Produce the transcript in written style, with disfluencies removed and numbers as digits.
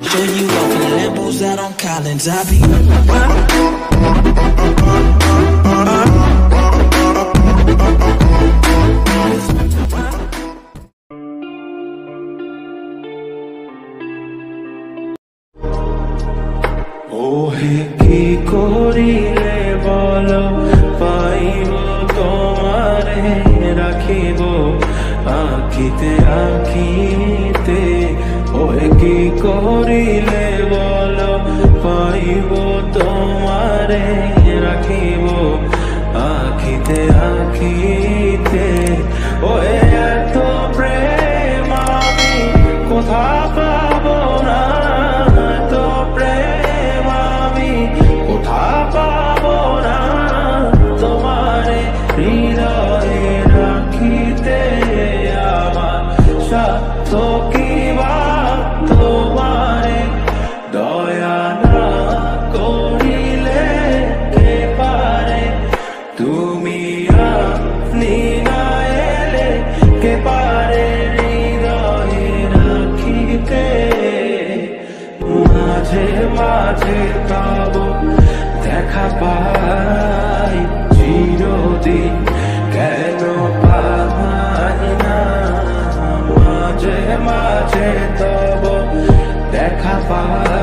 Show you off in Lambos out on Collins. I be OHE কি করিলে বলো পাইব তোমারে রাখিব আখিতে আখিতে OHE কি করিলে বলো পাইব তোমারে রাখিব আখিতে আখিতে OHE এত প্রেম আমি কোথা পাবো না তো প্রেম আমি কোথা পাবো না তোমারে হৃদয়ে রাখিতে আমার সাধ্য কি বা তোমারে দয়া না করিলে কে পারে তুমি আপনি না এলে কে পারে হৃদয়ে রাখিতে মাঝে মাঝে তব দেখা পাই চিরদিন কেন পাই না মাঝে মাঝে তব দেখা পাই